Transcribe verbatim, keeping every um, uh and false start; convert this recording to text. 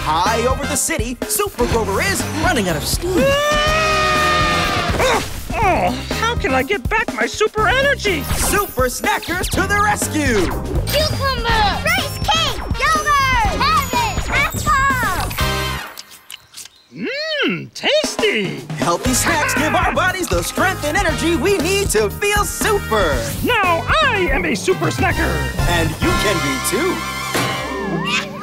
high over the city, Super Grover is running out of steam. oh, oh, how can I get back my super energy? Super Snackers to the rescue! Cucumber! Rice cake! Yogurt! Cabbage! Apple! Mmm, tasty! Healthy snacks give our bodies the strength and energy we need to feel super! Now I am a super snacker! And you can be too!